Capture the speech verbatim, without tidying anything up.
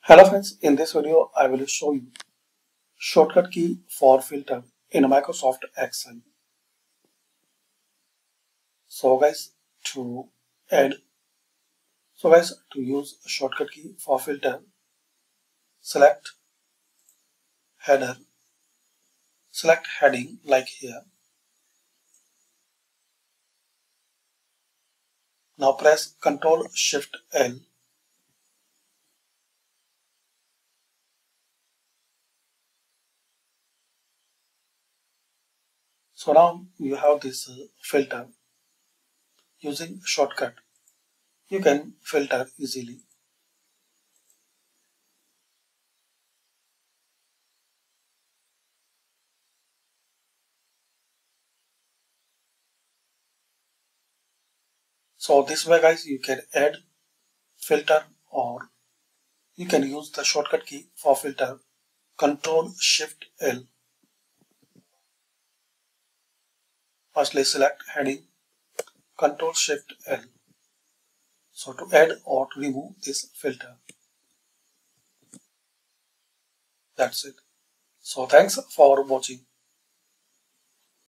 Hello friends, in this video I will show you shortcut key for filter in Microsoft Excel. So guys, to add, so guys to use shortcut key for filter, select header, select heading like here. Now press Ctrl Shift L. So now you have this uh, filter. Using shortcut, you can filter easily. So this way guys, you can add filter or you can use the shortcut key for filter, Ctrl Shift L. Firstly select heading, Ctrl Shift L. So to add or to remove this filter. That's it. So thanks for watching.